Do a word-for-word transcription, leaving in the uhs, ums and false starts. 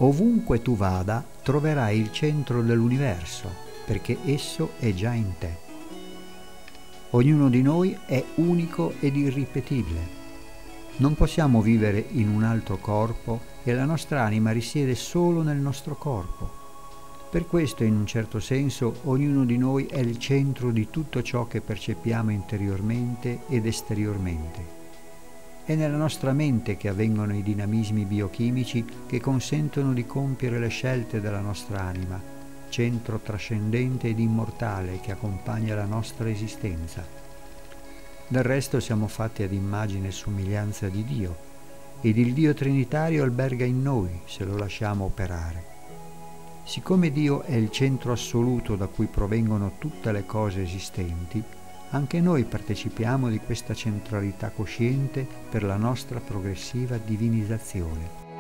Ovunque tu vada, troverai il centro dell'universo, perché esso è già in te. Ognuno di noi è unico ed irripetibile. Non possiamo vivere in un altro corpo e la nostra anima risiede solo nel nostro corpo. Per questo, in un certo senso, ognuno di noi è il centro di tutto ciò che percepiamo interiormente ed esteriormente. È nella nostra mente che avvengono i dinamismi biochimici che consentono di compiere le scelte della nostra anima, centro trascendente ed immortale che accompagna la nostra esistenza. Del resto siamo fatti ad immagine e somiglianza di Dio, ed il Dio Trinitario alberga in noi se lo lasciamo operare. Siccome Dio è il centro assoluto da cui provengono tutte le cose esistenti, anche noi partecipiamo di questa centralità cosciente per la nostra progressiva divinizzazione.